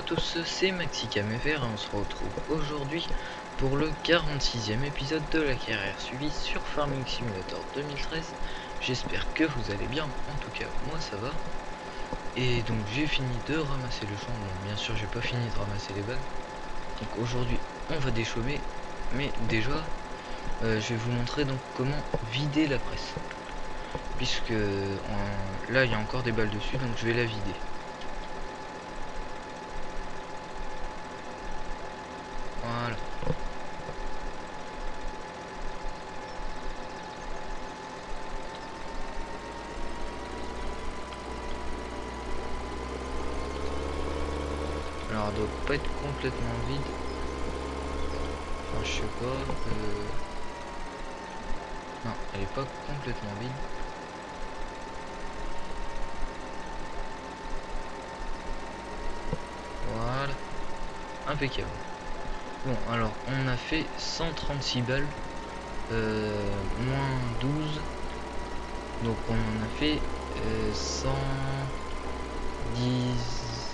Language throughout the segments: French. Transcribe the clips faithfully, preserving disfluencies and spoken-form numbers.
tous, c'est MaxiCamFR et on se retrouve aujourd'hui pour le quarante-sixième épisode de la carrière suivie sur Farming Simulator deux mille treize. J'espère que vous allez bien, en tout cas moi ça va. Et donc j'ai fini de ramasser le champ, bon, bien sûr j'ai pas fini de ramasser les balles. Donc aujourd'hui on va déchaumer, mais déjà euh, je vais vous montrer donc comment vider la presse. Puisque euh, là il y a encore des balles dessus, donc je vais la vider. Voilà. Alors elle doit pas être complètement vide. Enfin je sais pas. Euh... Non, elle est pas complètement vide. Voilà. Impeccable. Bon alors on a fait cent trente-six balles. Euh, moins douze. Donc on en a fait euh, cent dix,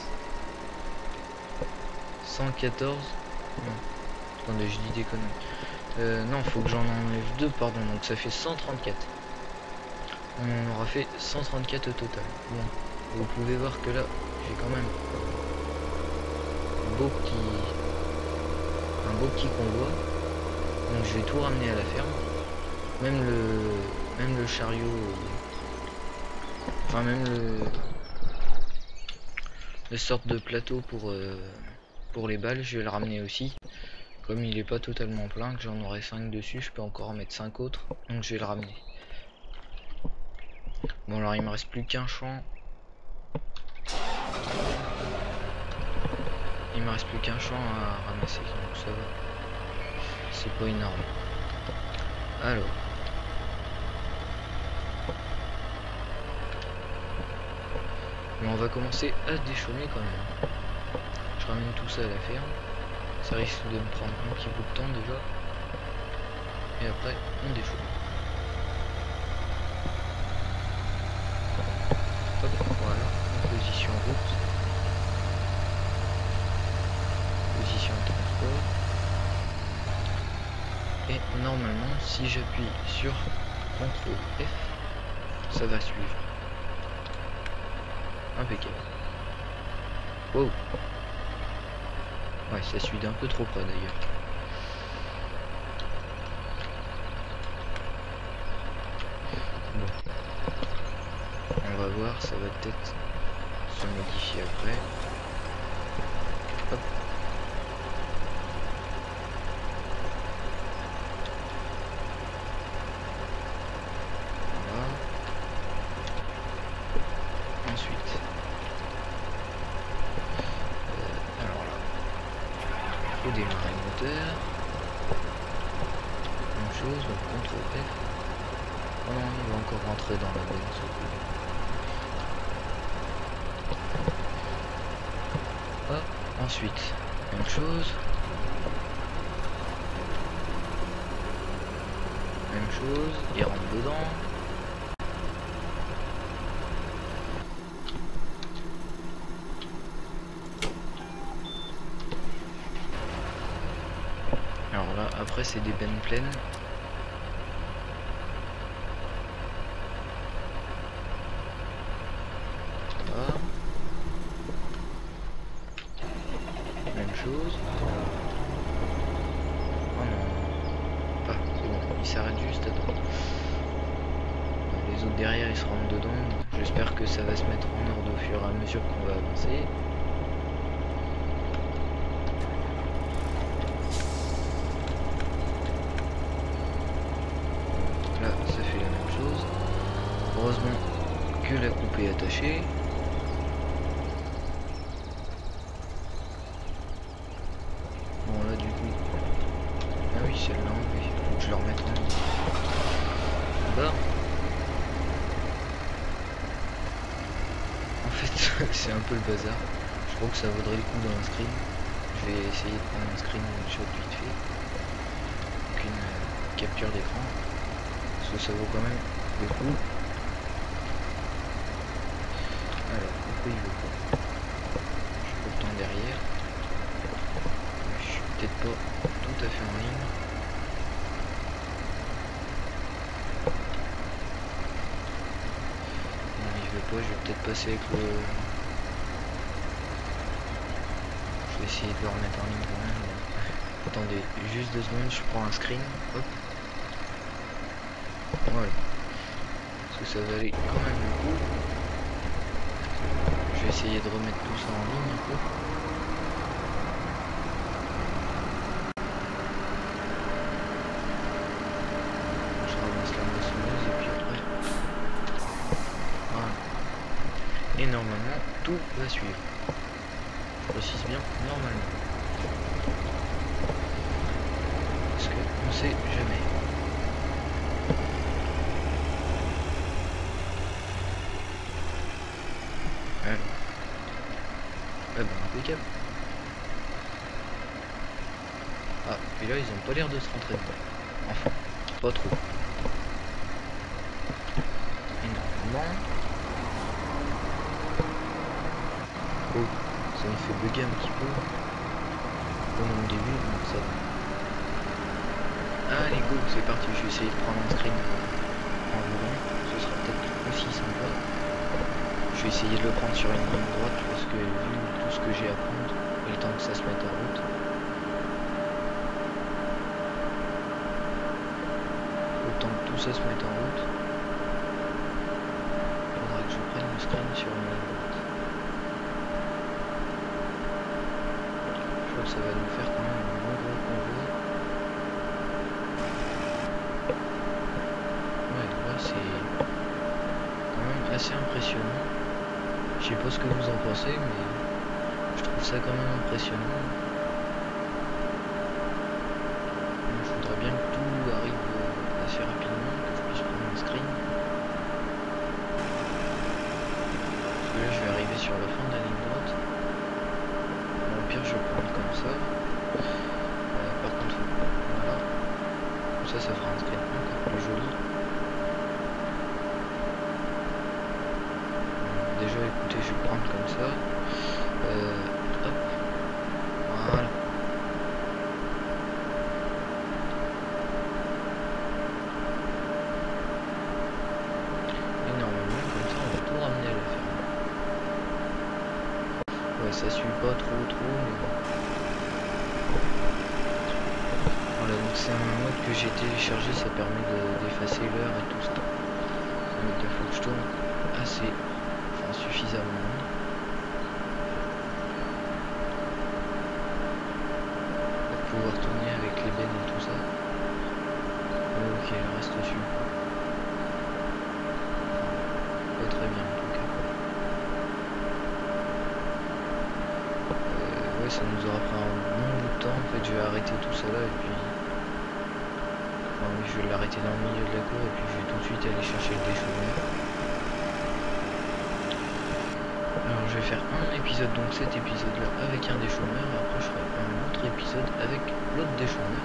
cent quatorze. Non. Attendez, je dis des conneries. Euh, non, faut que j'en enlève deux, pardon. Donc ça fait cent trente-quatre. On aura fait cent trente-quatre au total. Bon, vous pouvez voir que là, j'ai quand même un beau petit, un beau petit convoi. Donc je vais tout ramener à la ferme. Même le, même le chariot. Enfin même le, le sorte de plateau pour euh, pour les balles, je vais le ramener aussi. Comme il est pas totalement plein, que j'en aurai cinq dessus, je peux encore en mettre cinq autres, donc je vais le ramener. Bon alors il me reste plus qu'un champ. Il me reste plus qu'un champ à ramasser, donc ça va. C'est pas énorme. Alors. Mais on va commencer à déchaumer quand même. Je ramène tout ça à la ferme. Ça risque de me prendre un petit bout de temps déjà. Et après on déchaume. Hop, voilà, position route. Position transport. Et normalement si j'appuie sur contrôle F, ça va suivre. Impeccable. Wow. Ouais, ça suit d'un peu trop près d'ailleurs. Bon. On va voir, ça va peut-être se modifier après. Hop. Voilà. Ensuite. Euh, alors là. Faut démarrer le moteur. Même chose, donc contrôle F. Oh non, il va encore rentrer dans la bonne zone. Hop, ensuite, même chose. Même chose, il rentre dedans. Alors là, après c'est des bennes pleines. Voilà. Même chose. Oh non. Ah, c'est bon, il s'arrête juste à temps. Les autres derrière ils se rentrent dedans. J'espère que ça va se mettre en ordre au fur et à mesure qu'on va avancer. Là, ça fait la même chose. Heureusement que la coupe est attachée. Bon là du coup. Ah oui, celle-là enlevée. Faut que je le remette en ordre. Bah. En fait, c'est un peu le bazar. Je crois que ça vaudrait le coup d'un screen. Je vais essayer de prendre un screen shot vite fait. Donc une euh, capture d'écran. Parce que ça vaut quand même le coup. Alors, pourquoi il veut pas? Je peux le temps derrière. quoi, je vais peut-être passer avec le... Je vais essayer de le remettre en ligne quand même. Attendez, juste deux secondes, je prends un screen. Hop. Voilà. Parce que ça valait quand même le coup. Je vais essayer de remettre tout ça en ligne un peu. Je ramasse la moissonneuse et puis après. Voilà. Et normalement, tout va suivre. Je précise bien, normalement. Parce que on sait jamais. Alors. Ah bah impeccable. Ah, puis là ils ont pas l'air de se rentrer dedans. Enfin, pas trop. Et normalement... Oh, ça me fait bugger un petit peu. Comme au début, donc ça va. Allez go, c'est parti, je vais essayer de prendre un screen en volant, ce sera peut-être aussi sympa. Je vais essayer de le prendre sur une ligne droite parce que vu tout ce que j'ai à prendre, il est temps que ça se mette en route. Autant que tout ça se mette en route, il faudra que je prenne le screen sur une ligne droite. Je crois que ça va nous faire quand même un bon gros convoi. Ouais, là c'est quand même assez impressionnant. Je sais pas ce que vous en pensez, mais je trouve ça quand même impressionnant. Je voudrais bien que tout arrive assez rapidement, que je puisse prendre un screen. Parce que là je vais arriver sur la fin de la ligne droite. Bon, au pire je vais le prendre comme ça. Euh, par contre, voilà. Comme ça, ça fera un screen encore plus joli. Déjà écoutez, je vais le prendre comme ça. Euh, hop. Voilà. Et normalement, comme ça, on va tout ramener à la ferme. Ouais, ça suit pas trop trop, mais bon. Voilà, donc c'est un mode que j'ai téléchargé, ça permet d'effacer l'heure et tout ça. Donc il faut que je tourne assez, enfin suffisamment. Pouvoir tourner avec les bennes et tout ça. Ok, le reste suit. Pas très bien en tout cas. Euh, ouais, ça nous aura pris un bon bout de temps. En fait, je vais arrêter tout ça là et puis... Enfin oui, je vais l'arrêter dans le milieu de la cour et puis je vais tout de suite aller chercher le déchauffeur. Alors je vais faire un épisode, donc cet épisode là avec un déchauffeur, et après je ferai un autre épisode avec l'autre déchauffeur.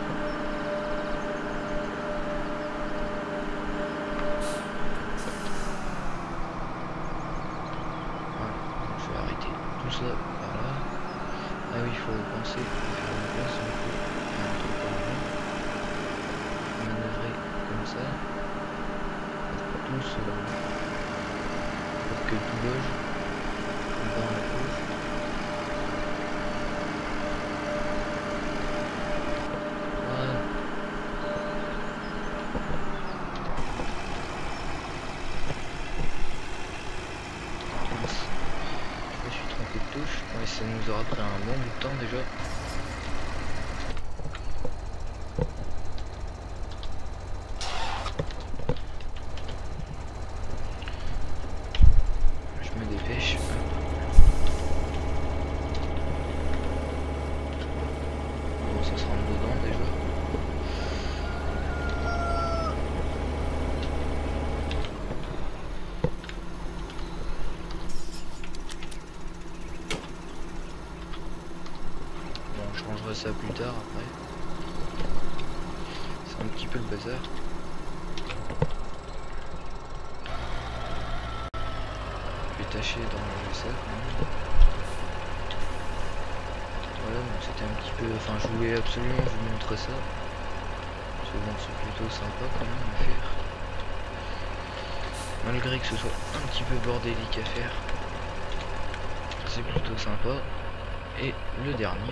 Voilà, donc je vais arrêter tout ça par là. Ah oui, il faut penser à faire une place un peu, un truc par là. Manœuvrer comme ça. Pour tous, euh, pour que tout loge. Dans la cour. Voilà. Mince. Je me suis trompé de touche. Ouais, ça nous aura pris un bon bout de temps déjà. Je me dépêche. Bon, ça se rentre dedans déjà. Bon, je rangerai ça plus tard après. C'est un petit peu le bazar. Je vais tâcher d'enlever ça quand même. Voilà, donc c'était un petit peu... Enfin, je voulais absolument vous montrer ça. Parce que bon, c'est plutôt sympa quand même à faire. Malgré que ce soit un petit peu bordélique à faire, c'est plutôt sympa. Et le dernier.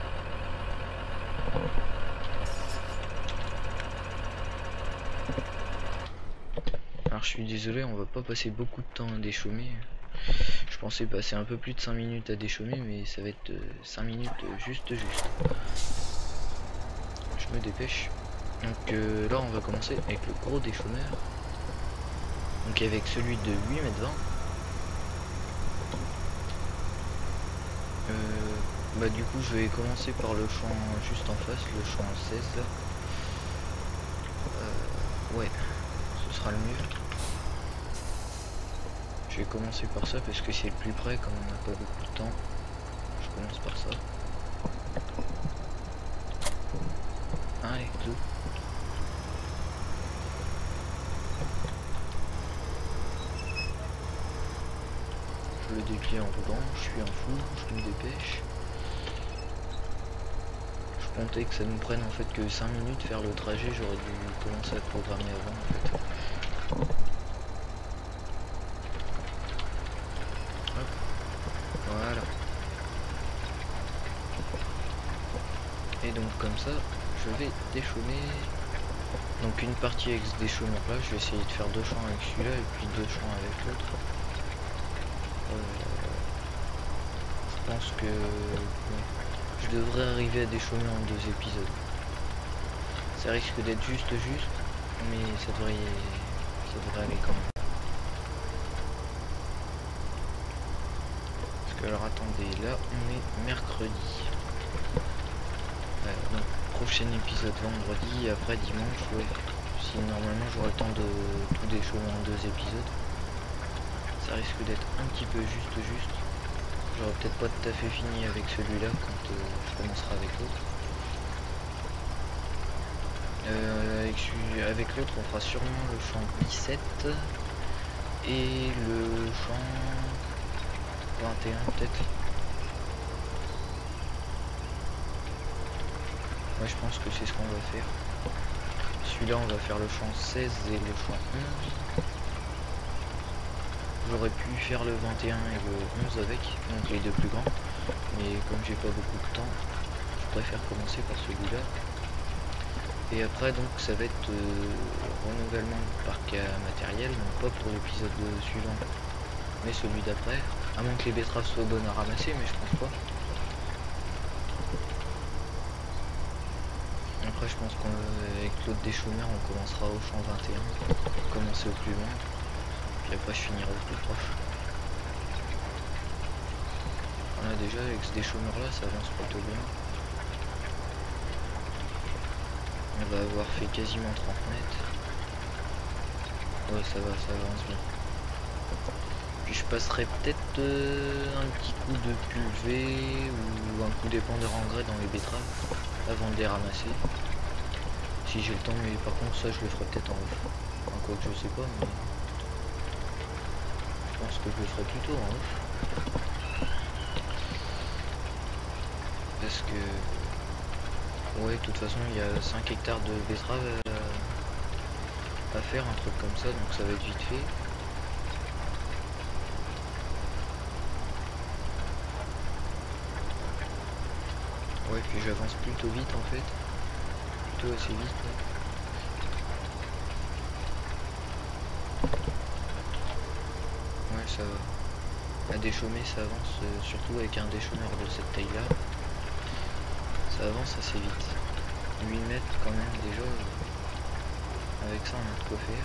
Alors je suis désolé, on va pas passer beaucoup de temps à déchaumer. Je pensais passer un peu plus de cinq minutes à déchaumer, mais ça va être cinq minutes juste juste. Je me dépêche. Donc euh, là on va commencer avec le gros déchaumeur. Donc avec celui de huit mètres vingt. Euh, bah du coup je vais commencer par le champ juste en face, le champ seize. Euh, ouais, ce sera le mieux. Je vais commencer par ça parce que c'est le plus près, comme on n'a pas beaucoup de temps. Je commence par ça. Allez, tout. Je le déplie en roulant, je suis un fou, je me dépêche. Je comptais que ça nous prenne en fait que cinq minutes faire le trajet, j'aurais dû commencer à programmer avant en fait. Hop. Voilà. Et donc comme ça, je vais déchaumer. Donc une partie avec ce déchaumeur là, je vais essayer de faire deux champs avec celui-là et puis deux champs avec l'autre. Euh, je pense que ouais, je devrais arriver à déchaumer en deux épisodes. Ça risque d'être juste juste, mais ça devrait, ça devrait aller quand même. Parce que alors attendez, là on est mercredi. Euh, donc prochain épisode vendredi, après dimanche, ouais. Si normalement j'aurai le temps de tout déchaumer en deux épisodes. Ça risque d'être un petit peu juste juste. J'aurai peut-être pas tout à fait fini avec celui-là quand euh, je commencerai avec l'autre. Euh, avec, avec l'autre on fera sûrement le champ dix-sept et le champ vingt et un peut-être. Ouais, je pense que c'est ce qu'on va faire. Celui-là on va faire le champ seize et le champ onze. J'aurais pu faire le vingt et un et le onze avec, donc les deux plus grands, mais comme j'ai pas beaucoup de temps, je préfère commencer par celui-là. Et après donc ça va être euh, renouvellement de parc matériel, donc pas pour l'épisode suivant, mais celui d'après, à moins que les betteraves soient bonnes à ramasser, mais je pense pas. Après je pense qu'avec l'autre déchaumeur on commencera au champ vingt et un, commencer au plus loin. Et après je finirai au plus proche. Voilà, déjà avec ce déchaumeur là ça avance plutôt bien. On va avoir fait quasiment trente mètres. Ouais, ça va, ça avance bien. Puis je passerai peut-être euh, un petit coup de pulvé ou un coup d'épandeur engrais dans les betteraves avant de les ramasser. Si j'ai le temps, mais par contre ça je le ferai peut-être en off. Enfin, quoi que je sais pas, mais je pense que je le ferai plutôt en off. Parce que ouais, de toute façon il y a cinq hectares de betteraves à, à faire, un truc comme ça, donc ça va être vite fait. Ouais, puis j'avance plutôt vite en fait, plutôt assez vite là. Ouais, ça va. À déchaumer ça avance, euh, surtout avec un déchaumeur de cette taille là. Ça avance assez vite. huit mètres quand même déjà. Euh, avec ça on a de quoi faire.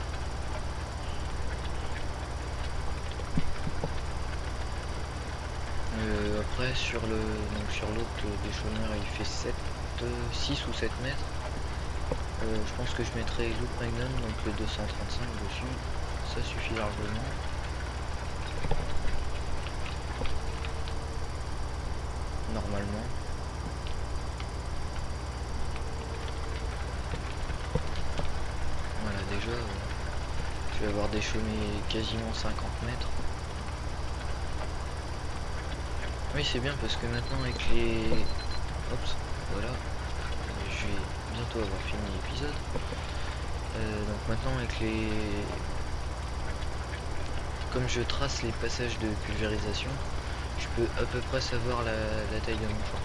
Euh, après sur le donc sur l'autre déchaumeur il fait sept, six ou sept mètres. Euh, je pense que je mettrai Loop Magnum, donc le deux cent trente-cinq dessus. Ça suffit largement. Normalement. Voilà, déjà euh, je vais avoir déchaumé quasiment cinquante mètres. Oui, c'est bien parce que maintenant avec les... Oups, voilà. Je vais bientôt avoir fini l'épisode. Euh, donc maintenant avec les... comme je trace les passages de pulvérisation, je peux à peu près savoir la, la taille de mon champ.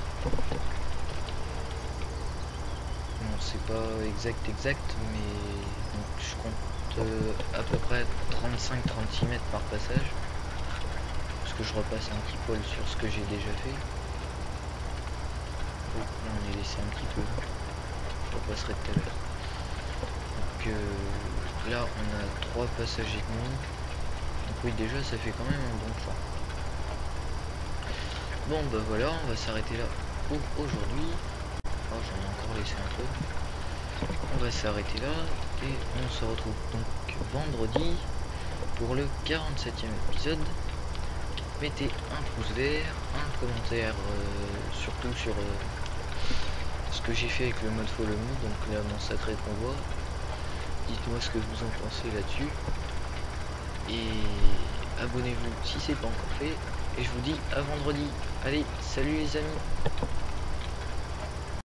Bon, c'est pas exact exact, mais donc, je compte euh, à peu près trente-cinq à trente-six mètres par passage, parce que je repasse un petit poil sur ce que j'ai déjà fait. Oh, là on est laissé un petit peu, je repasserai tout à l'heure. Donc euh, là on a trois passages et demi, donc oui déjà ça fait quand même un bon champ. Bon bah voilà, on va s'arrêter là pour aujourd'hui. Oh, j'en ai encore laissé un peu. On va s'arrêter là et on se retrouve donc vendredi pour le quarante-septième épisode. Mettez un pouce vert, un commentaire euh, surtout sur euh, ce que j'ai fait avec le mode follow me, donc là mon sacré convoi. Dites-moi ce que vous en pensez là-dessus et abonnez-vous si c'est pas encore fait. Et je vous dis à vendredi. Allez, salut les amis.